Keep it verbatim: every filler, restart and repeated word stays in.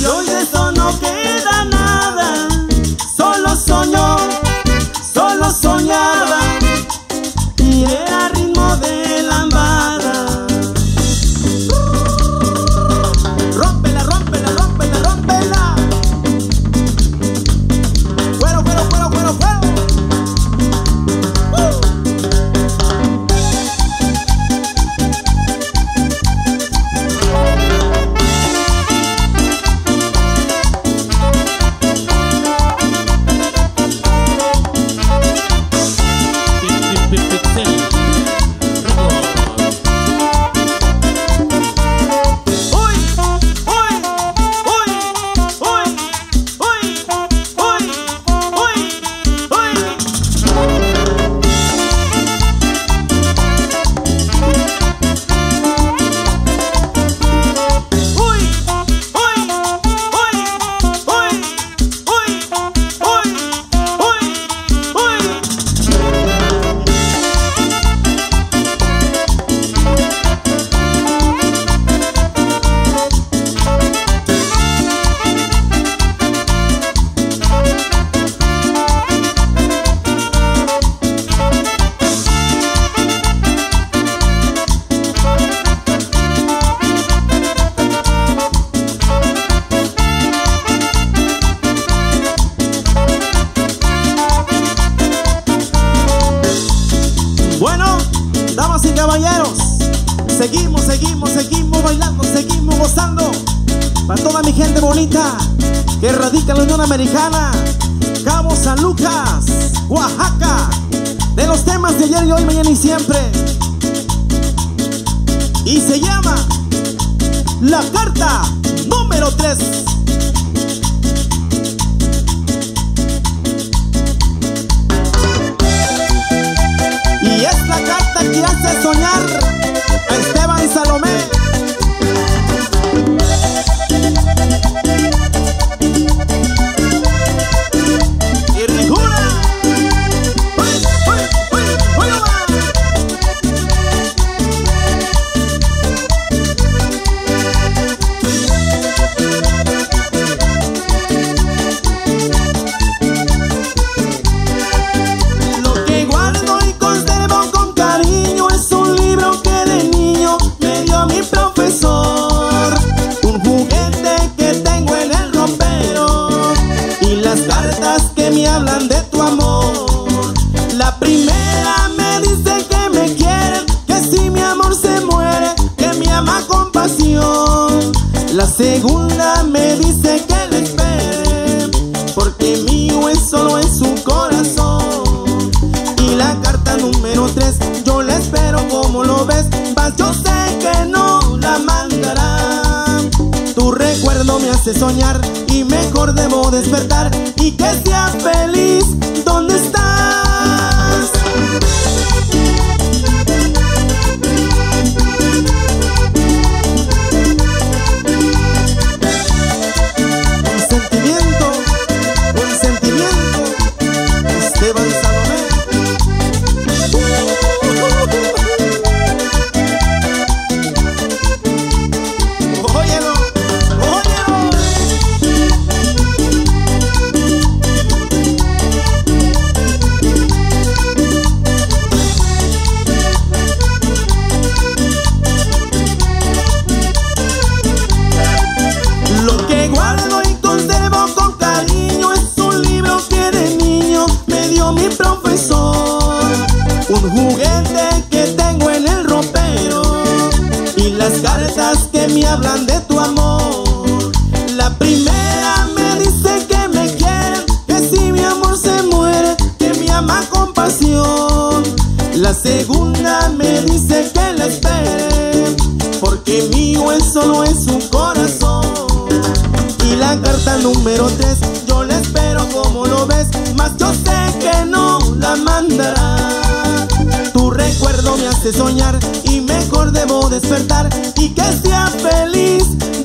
Y hoy de eso no queda nada, solo soñó, solo soñaba, y era ritmo de lambada. Rómpela, rómpela, rómpela, rómpela. Fuero, fuero, fuero, fuero, fuero. Damas y caballeros, seguimos, seguimos, seguimos bailando, seguimos gozando. Para toda mi gente bonita que radica en la Unión Americana, Cabo San Lucas, Oaxaca, de los temas de ayer y hoy, mañana y siempre. Y se llama La Carta número tres. Y es la carta que hace soñar a Esteban Salomé. Y Rijura. ¡Uy, uy, uy, uy, uy! Lo que guardo y conservo con cariño es un libro que de niño me dio mi profesor, un juguete que tengo en el ropero y las cartas que me hablan de tu amor. La primera me dice que me quiere, que si mi amor se muere, que me ama con pasión. La segunda me dice que le espere, porque mío es solo en su corazón. Y la carta número tres yo la espero, como lo ves, mas yo sé que no la mandará. Tu recuerdo me hace soñar y mejor debo despertar, y que sea feliz. ¿Dónde estás? Un sentimiento, un sentimiento, Esteban Salomé. Óyelo, óyelo. Lo que guardo y conservo con cariño es un libro que de niño me dio mi profesor, un juguete que tengo en el ropero y las cartas que me hablan de tu amor. La primera me dice que me quiere, que si mi amor se muere, que me ama con pasión. La segunda me dice que la espere, porque mío es solo en su corazón. Y la carta número tres yo la espero, como lo ves, mas yo sé que no la mandará. Tu recuerdo me hace soñar y mejor debo despertar, y que sea feliz.